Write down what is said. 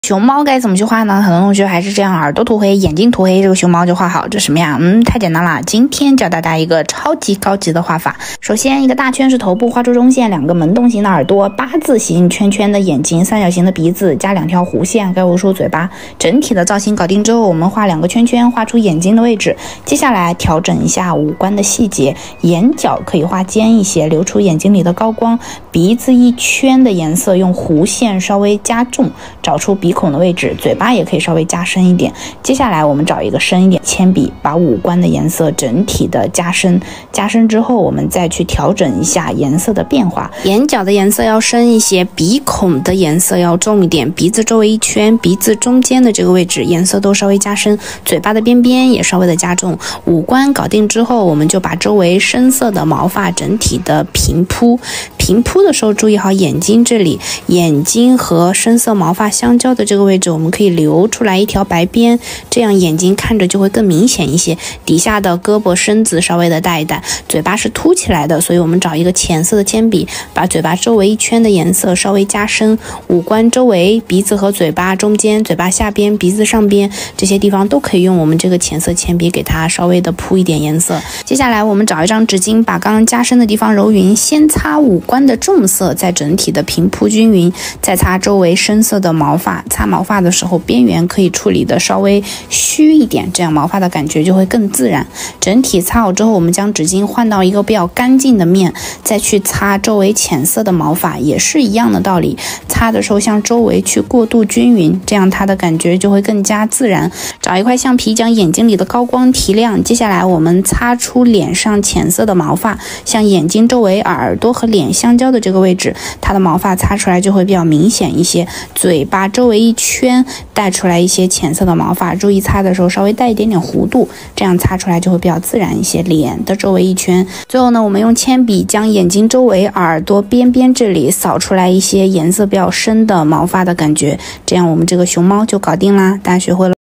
熊猫该怎么去画呢？很多同学还是这样，耳朵涂黑，眼睛涂黑，这个熊猫就画好。这什么呀？太简单了。今天教大家一个超级高级的画法。首先，一个大圈是头部，画出中线，2个门洞形的耳朵，八字形圈圈的眼睛，三角形的鼻子，加2条弧线，该弧出嘴巴。整体的造型搞定之后，我们画2个圈圈，画出眼睛的位置。接下来调整一下五官的细节，眼角可以画尖一些，留出眼睛里的高光。鼻子一圈的颜色用弧线稍微加重，找出鼻孔的位置，嘴巴也可以稍微加深一点。接下来我们找一个深一点铅笔，把五官的颜色整体的加深。加深之后，我们再去调整一下颜色的变化。眼角的颜色要深一些，鼻孔的颜色要重一点，鼻子周围一圈，鼻子中间的这个位置颜色都稍微加深，嘴巴的边边也稍微的加重。五官搞定之后，我们就把周围深色的毛发整体的平铺。平铺的时候注意好眼睛这里，眼睛和深色毛发相交的这个位置，我们可以留出来一条白边，这样眼睛看着就会更明显一些。底下的胳膊身子稍微的带一带，嘴巴是凸起来的，所以我们找一个浅色的铅笔，把嘴巴周围一圈的颜色稍微加深。五官周围，鼻子和嘴巴中间，嘴巴下边，鼻子上边，这些地方都可以用我们这个浅色铅笔给它稍微的铺一点颜色。接下来我们找一张纸巾，把刚刚加深的地方揉匀，先擦五官的重色，再整体的平铺均匀，再擦周围深色的毛发。擦毛发的时候，边缘可以处理的稍微虚一点，这样毛发的感觉就会更自然。整体擦好之后，我们将纸巾换到一个比较干净的面，再去擦周围浅色的毛发，也是一样的道理。擦的时候向周围去过渡均匀，这样它的感觉就会更加自然。找一块橡皮将眼睛里的高光提亮。接下来我们擦出脸上浅色的毛发，像眼睛周围、耳朵和脸相交的这个位置，它的毛发擦出来就会比较明显一些。嘴巴周围一圈带出来一些浅色的毛发，注意擦的时候稍微带一点点弧度，这样擦出来就会比较自然一些。脸的周围一圈，最后呢，我们用铅笔将眼睛周围、耳朵边边这里扫出来一些颜色比较深的毛发的感觉，这样我们这个熊猫就搞定啦。大家学会了。